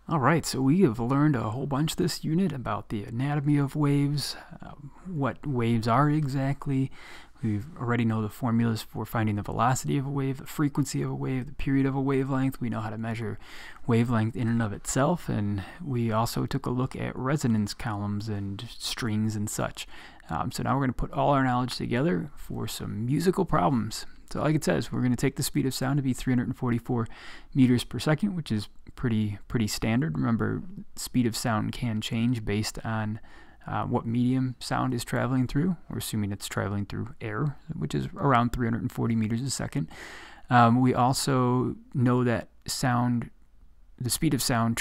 All right, so we have learned a whole bunch this unit about the anatomy of waves, what waves are exactly. We already know the formulas for finding the velocity of a wave, the frequency of a wave, the period of a wavelength. We know how to measure wavelength in and of itself, and we also took a look at resonance columns and strings and such. So now we're going to put all our knowledge together for some musical problems. So like it says, we're going to take the speed of sound to be 344 meters per second, which is pretty standard. Remember, speed of sound can change based on what medium sound is traveling through. We're assuming it's traveling through air, which is around 340 meters a second. We also know that the speed of sound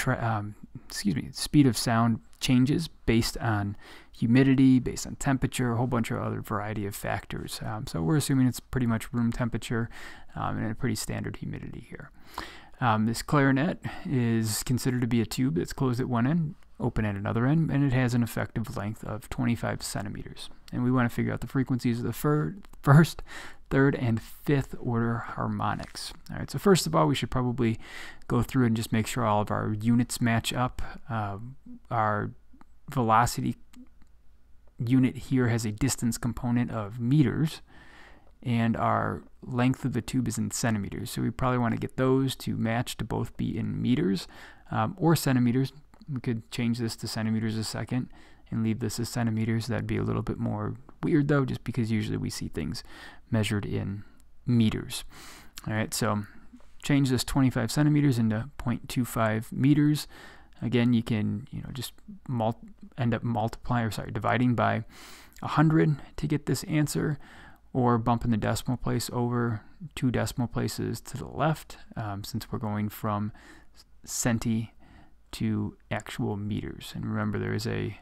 changes based on humidity, based on temperature, a whole bunch of other variety of factors. So we're assuming it's pretty much room temperature and a pretty standard humidity here. This clarinet is considered to be a tube that's closed at one end, open at another end, and it has an effective length of 25 centimeters. And we want to figure out the frequencies of the first, third, and fifth order harmonics. All right, so first of all, we should probably go through and just make sure all of our units match up. Our velocity unit here has a distance component of meters, and our length of the tube is in centimeters. So we probably want to get those to match to both be in meters or centimeters. We could change this to centimeters a second and leave this as centimeters. That'd be a little bit more weird though, just because usually we see things measured in meters. All right, so change this 25 centimeters into 0.25 meters. Again, you can just end up dividing by 100 to get this answer, or bumping the decimal place over 2 decimal places to the left, since we're going from centi to actual meters. And remember, there is a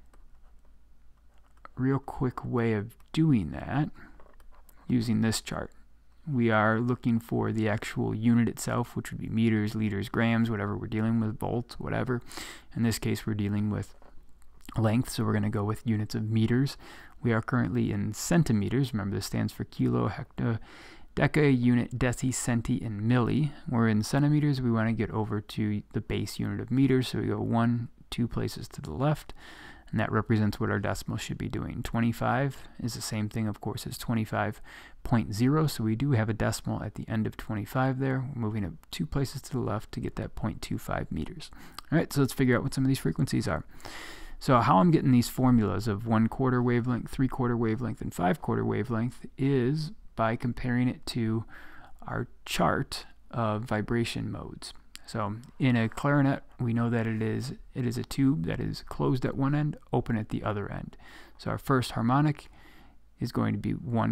real quick way of doing that using this chart. We are looking for the actual unit itself, which would be meters, liters, grams, whatever we're dealing with, volts, whatever. In this case, we're dealing with length, so we're going to go with units of meters. We are currently in centimeters. Remember, this stands for kilo, hecto, deca, unit, deci, centi, and milli. We're in centimeters. We want to get over to the base unit of meters, so we go 1, 2 places to the left, and that represents what our decimal should be doing. 25 is the same thing, of course, as 25.0, so we do have a decimal at the end of 25 there. We're moving it 2 places to the left to get that 0.25 meters. All right, so let's figure out what some of these frequencies are. So how I'm getting these formulas of 1/4 wavelength, 3/4 wavelength, and 5/4 wavelength is by comparing it to our chart of vibration modes. So in a clarinet, we know that it is a tube that is closed at one end, open at the other end. So our first harmonic is going to be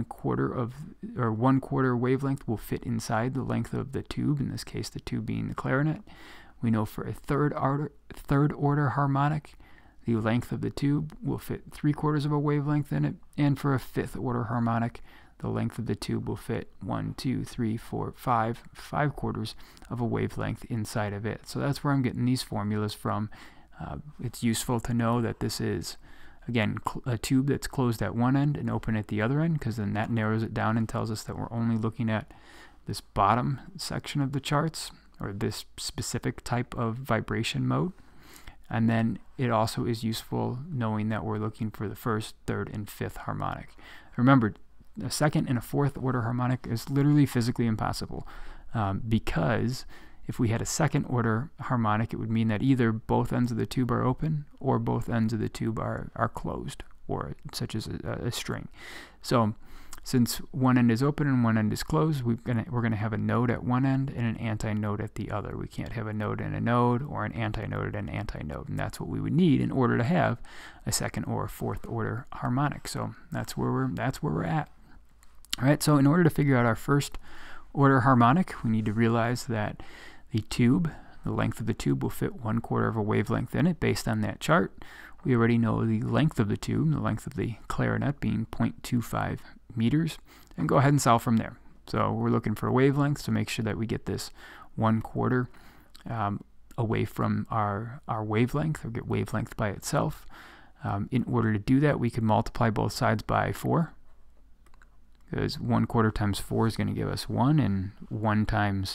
1/4 wavelength will fit inside the length of the tube, in this case the tube being the clarinet. We know for a third order harmonic, the length of the tube will fit 3/4 of a wavelength in it, and for a fifth order harmonic, the length of the tube will fit 1, 2, 3, 4, 5/4 of a wavelength inside of it. So that's where I'm getting these formulas from. It's useful to know that this is, again, a tube that's closed at one end and open at the other end, because then that narrows it down and tells us that we're only looking at this bottom section of the charts, or this specific type of vibration mode. And then it also is useful knowing that we're looking for the first, third, and fifth harmonic. Remember, a second and a fourth order harmonic is literally physically impossible, because if we had a second order harmonic, it would mean that either both ends of the tube are open or both ends of the tube are closed, or such as a string. So since one end is open and one end is closed, we're going to have a node at one end and an antinode at the other. We can't have a node and a node, or an antinode and an antinode, and that's what we would need in order to have a second or fourth order harmonic. So that's where we're at. All right, so in order to figure out our first order harmonic, we need to realize that the length of the tube will fit 1/4 of a wavelength in it based on that chart. We already know the length of the tube, the length of the clarinet being 0.25 meters, and go ahead and solve from there. So we're looking for a wavelength, so make sure that we get this 1/4 away from our wavelength, or get wavelength by itself. In order to do that, we can multiply both sides by 4, because 1/4 times 4 is going to give us 1, and 1 times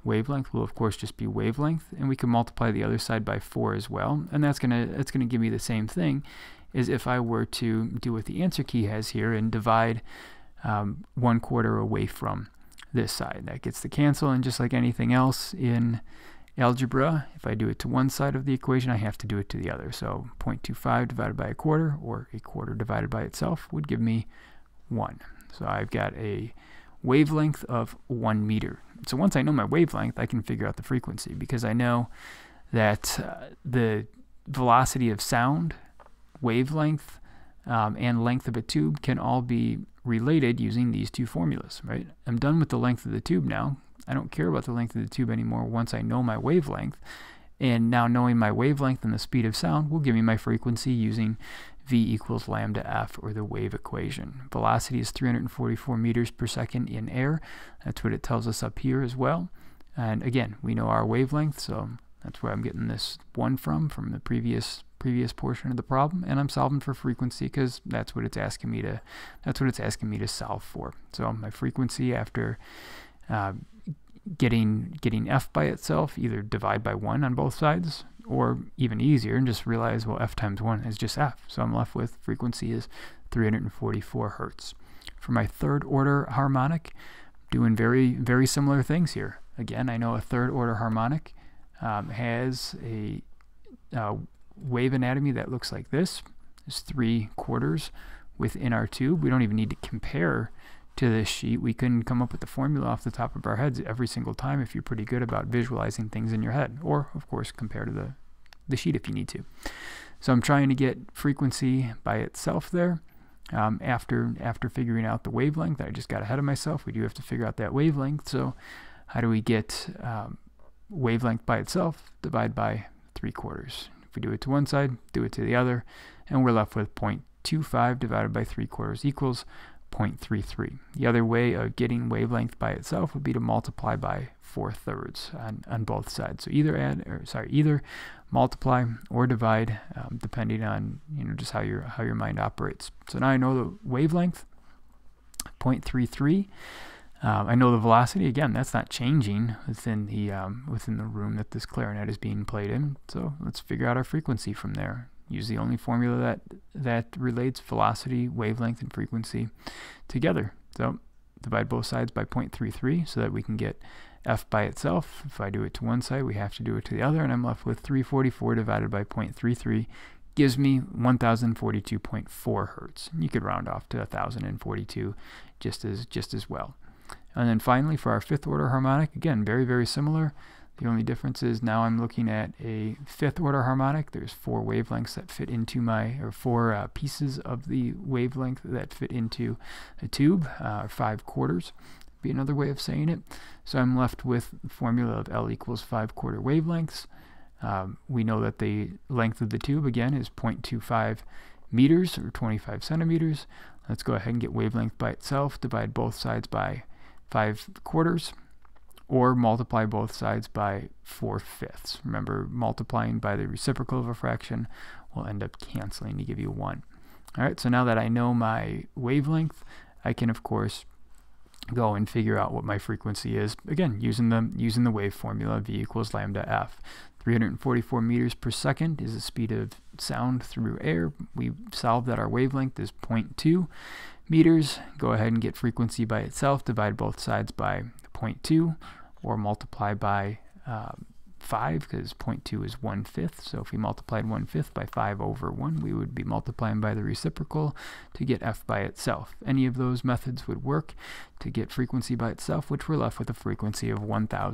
wavelength will of course just be wavelength, and we can multiply the other side by 4 as well, and that's gonna give me the same thing as if I were to do what the answer key has here and divide 1/4 away from this side. That gets to cancel, and just like anything else in algebra, if I do it to one side of the equation, I have to do it to the other. So 0.25 divided by 1/4, or 1/4 divided by itself, would give me 1. So I've got a wavelength of 1 meter. So once I know my wavelength, I can figure out the frequency, because I know that the velocity of sound, wavelength, and length of a tube can all be related using these two formulas, right? I'm done with the length of the tube now. I don't care about the length of the tube anymore once I know my wavelength. And now knowing my wavelength and the speed of sound will give me my frequency using v equals lambda f, or the wave equation. Velocity is 344 meters per second in air. That's what it tells us up here as well. And again, we know our wavelength, so that's where I'm getting this 1 from the previous portion of the problem, and I'm solving for frequency because that's what it's asking me to solve for. So my frequency, after getting f by itself, either divide by 1 on both sides, or even easier and just realize, well, f times 1 is just f. So I'm left with frequency is 344 hertz. For my third order harmonic, doing very, very similar things here. Again, I know a third order harmonic has a wave anatomy that looks like this. There's 3/4 within our tube. We don't even need to compare to this sheet. We can come up with the formula off the top of our heads every single time if you're pretty good about visualizing things in your head, or of course compare to the sheet if you need to. So I'm trying to get frequency by itself there. After figuring out the wavelength, I just got ahead of myself. We do have to figure out that wavelength. So how do we get wavelength by itself? Divide by 3/4. If we do it to one side, do it to the other, and we're left with 0.25 divided by 3/4 equals 0.33. The other way of getting wavelength by itself would be to multiply by 4/3 on both sides. So either multiply or divide, depending on just how your mind operates. So now I know the wavelength, 0.33. I know the velocity. Again, that's not changing within the room that this clarinet is being played in. So let's figure out our frequency from there. Use the only formula that relates velocity, wavelength, and frequency together. So divide both sides by 0.33 so that we can get f by itself. If I do it to one side, we have to do it to the other, and I'm left with 344 divided by 0.33 gives me 1042.4 hertz. You could round off to 1042 just as well. And then finally, for our fifth order harmonic, again, very, very similar. The only difference is now I'm looking at a fifth order harmonic. There's 4 wavelengths that fit into or 4 pieces of the wavelength that fit into a tube, 5/4 be another way of saying it. So I'm left with the formula of L equals 5/4 wavelengths. We know that the length of the tube, again, is 0.25 meters, or 25 centimeters. Let's go ahead and get wavelength by itself. Divide both sides by 5/4, or multiply both sides by 4/5. Remember, multiplying by the reciprocal of a fraction will end up canceling to give you 1. All right, so now that I know my wavelength, I can, of course, go and figure out what my frequency is, again, using the wave formula, v equals lambda f. 344 meters per second is the speed of sound through air. We solved that our wavelength is 0.2 meters. Go ahead and get frequency by itself. Divide both sides by 0.2, or multiply by 5, because 0.2 is 1/5. So if we multiplied 1/5 by 5/1, we would be multiplying by the reciprocal to get f by itself. Any of those methods would work to get frequency by itself, which we're left with a frequency of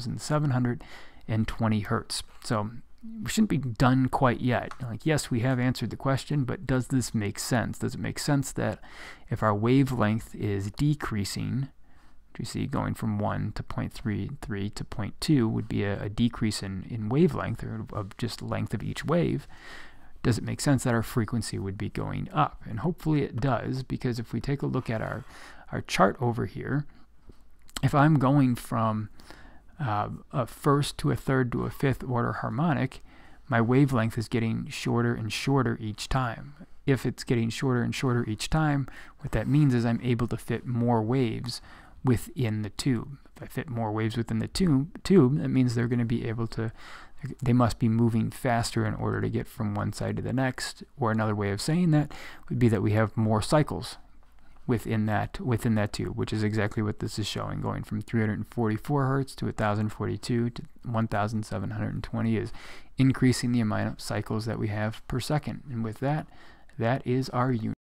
1720 hertz. So we shouldn't be done quite yet. Like, yes, we have answered the question, but does this make sense? Does it make sense that if our wavelength is decreasing, you see, going from 1 to 0.33 to 0.2 would be a decrease in wavelength, or of just length of each wave, does it make sense that our frequency would be going up? And hopefully it does, because if we take a look at our chart over here, if I'm going from a first to a third to a fifth order harmonic, my wavelength is getting shorter and shorter each time. If it's getting shorter and shorter each time, what that means is I'm able to fit more waves within the tube. If I fit more waves within the tube, that means they're going to be able to, they must be moving faster in order to get from one side to the next. Or another way of saying that would be that we have more cycles within that tube, which is exactly what this is showing. Going from 344 hertz to 1042 to 1720 is increasing the amount of cycles that we have per second. And with that, that is our unit.